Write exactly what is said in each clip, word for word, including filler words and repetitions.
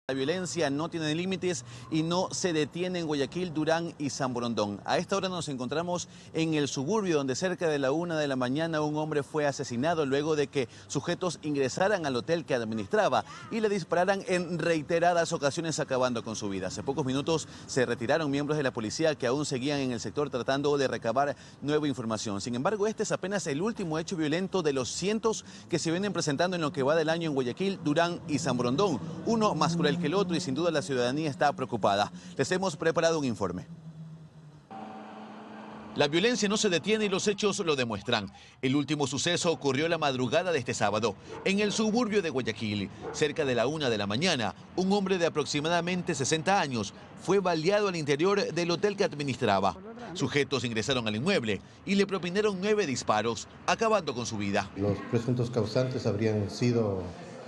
La violencia no tiene límites y no se detiene en Guayaquil, Durán y San Borondón. A esta hora nos encontramos en el suburbio donde cerca de la una de la mañana un hombre fue asesinado luego de que sujetos ingresaran al hotel que administraba y le dispararan en reiteradas ocasiones acabando con su vida. Hace pocos minutos se retiraron miembros de la policía que aún seguían en el sector tratando de recabar nueva información. Sin embargo, este es apenas el último hecho violento de los cientos que se vienen presentando en lo que va del año en Guayaquil, Durán y San Borondón. Uno más cruel que el otro y sin duda la ciudadanía está preocupada. Les hemos preparado un informe. La violencia no se detiene y los hechos lo demuestran. El último suceso ocurrió la madrugada de este sábado, en el suburbio de Guayaquil. Cerca de la una de la mañana, un hombre de aproximadamente sesenta años fue baleado al interior del hotel que administraba. Sujetos ingresaron al inmueble y le propinaron nueve disparos, acabando con su vida. Los presuntos causantes habrían sido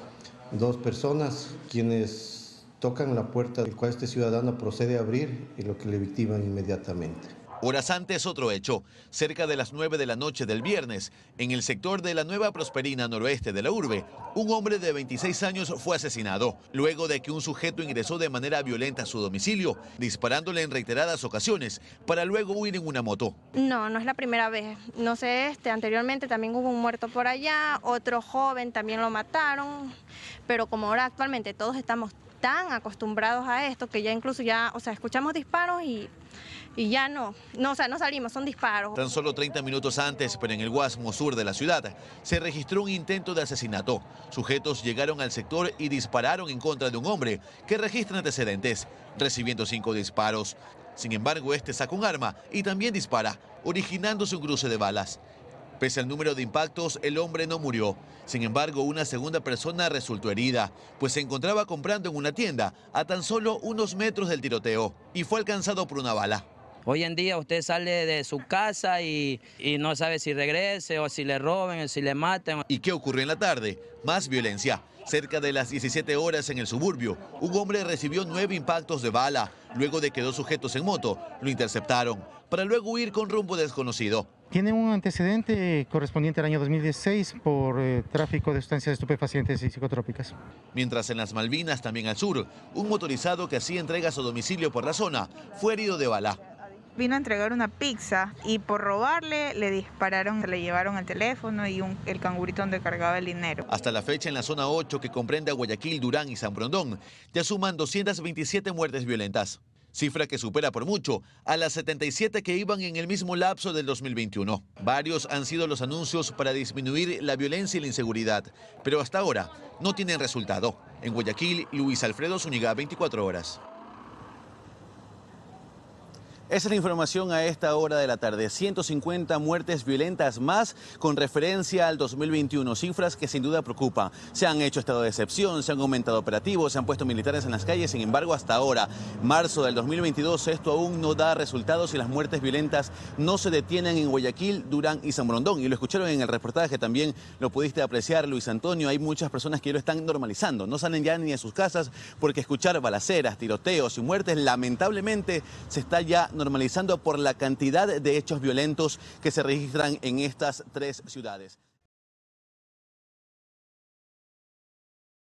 dos personas quienes tocan la puerta del cual este ciudadano procede a abrir y lo que le victiman inmediatamente. Horas antes, otro hecho. Cerca de las nueve de la noche del viernes, en el sector de la Nueva Prosperina noroeste de la urbe, un hombre de veintiséis años fue asesinado, luego de que un sujeto ingresó de manera violenta a su domicilio, disparándole en reiteradas ocasiones, para luego huir en una moto. No, no es la primera vez. No sé, este, anteriormente también hubo un muerto por allá, otro joven también lo mataron, pero como ahora actualmente todos estamos tan acostumbrados a esto que ya incluso ya, o sea, escuchamos disparos y... Y ya no, no, o sea, no salimos, son disparos. Tan solo treinta minutos antes, pero en el Guasmo Sur de la ciudad, se registró un intento de asesinato. Sujetos llegaron al sector y dispararon en contra de un hombre que registra antecedentes, recibiendo cinco disparos. Sin embargo, este saca un arma y también dispara, originándose un cruce de balas. Pese al número de impactos, el hombre no murió. Sin embargo, una segunda persona resultó herida, pues se encontraba comprando en una tienda a tan solo unos metros del tiroteo y fue alcanzado por una bala. Hoy en día usted sale de su casa y, y no sabe si regrese o si le roben o si le maten. ¿Y qué ocurrió en la tarde? Más violencia. Cerca de las diecisiete horas en el suburbio, un hombre recibió nueve impactos de bala, luego de que dos sujetos en moto lo interceptaron, para luego huir con rumbo desconocido. Tiene un antecedente correspondiente al año dos mil dieciséis por eh, tráfico de sustancias estupefacientes y psicotrópicas. Mientras en las Malvinas, también al sur, un motorizado que hacía entregas a domicilio por la zona fue herido de bala. Vino a entregar una pizza y por robarle le dispararon, le llevaron el teléfono y un, el cangurito donde cargaba el dinero. Hasta la fecha en la zona ocho, que comprende a Guayaquil, Durán y San Borondón, ya suman doscientas veintisiete muertes violentas, cifra que supera por mucho a las setenta y siete que iban en el mismo lapso del dos mil veintiuno. Varios han sido los anuncios para disminuir la violencia y la inseguridad, pero hasta ahora no tienen resultado. En Guayaquil, Luis Alfredo Zúñiga, veinticuatro horas. Esa es la información a esta hora de la tarde. ciento cincuenta muertes violentas más con referencia al dos mil veintiuno. Cifras que sin duda preocupan. Se han hecho estado de excepción, se han aumentado operativos, se han puesto militares en las calles. Sin embargo, hasta ahora, marzo del dos mil veintidós, esto aún no da resultados y las muertes violentas no se detienen en Guayaquil, Durán y San Borondón. Y lo escucharon en el reportaje, también lo pudiste apreciar, Luis Antonio. Hay muchas personas que ya lo están normalizando. No salen ya ni de sus casas porque escuchar balaceras, tiroteos y muertes lamentablemente se está ya normalizando por la cantidad de hechos violentos que se registran en estas tres ciudades.